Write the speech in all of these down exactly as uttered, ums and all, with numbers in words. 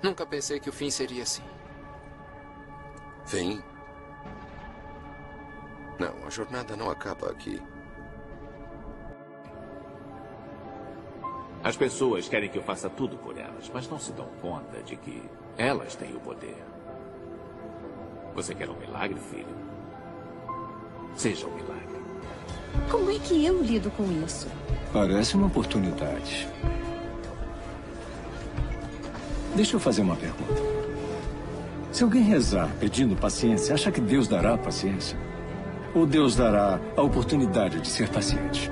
Nunca pensei que o fim seria assim. Fim? Não, a jornada não acaba aqui. As pessoas querem que eu faça tudo por elas, mas não se dão conta de que elas têm o poder. Você quer um milagre, filho? Seja um milagre. Como é que eu lido com isso? Parece uma oportunidade. Deixa eu fazer uma pergunta. Se alguém rezar pedindo paciência, acha que Deus dará paciência? Ou Deus dará a oportunidade de ser paciente?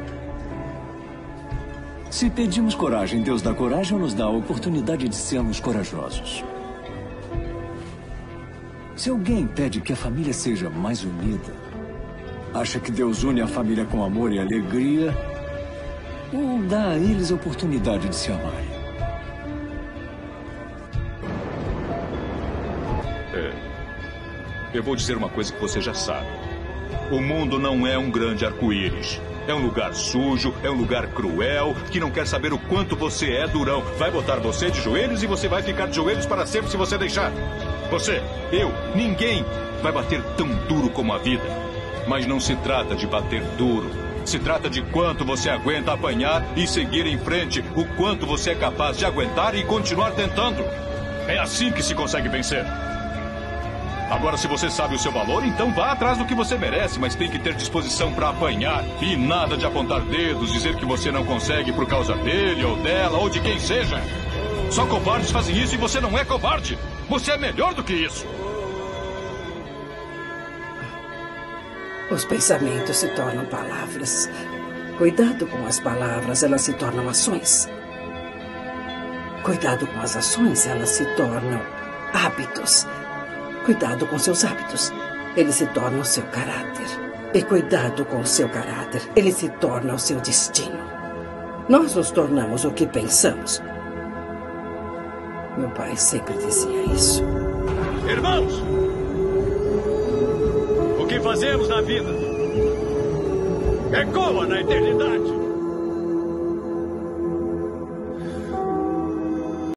Se pedimos coragem, Deus dá coragem ou nos dá a oportunidade de sermos corajosos? Se alguém pede que a família seja mais unida, acha que Deus une a família com amor e alegria, ou dá a eles a oportunidade de se amarem? Eu vou dizer uma coisa que você já sabe. O mundo não é um grande arco-íris. É um lugar sujo, é um lugar cruel, que não quer saber o quanto você é durão. Vai botar você de joelhos e você vai ficar de joelhos para sempre se você deixar. Você, eu, ninguém vai bater tão duro como a vida. Mas não se trata de bater duro. Se trata de quanto você aguenta apanhar e seguir em frente. O quanto você é capaz de aguentar e continuar tentando. É assim que se consegue vencer. Agora, se você sabe o seu valor, então vá atrás do que você merece, mas tem que ter disposição para apanhar. E nada de apontar dedos, dizer que você não consegue por causa dele ou dela ou de quem seja. Só covardes fazem isso e você não é covarde. Você é melhor do que isso. Os pensamentos se tornam palavras. Cuidado com as palavras, elas se tornam ações. Cuidado com as ações, elas se tornam hábitos. Cuidado com seus hábitos, eles se tornam o seu caráter. E cuidado com o seu caráter, ele se torna o seu destino. Nós nos tornamos o que pensamos. Meu pai sempre dizia isso. Irmãos! O que fazemos na vida ecoa na eternidade.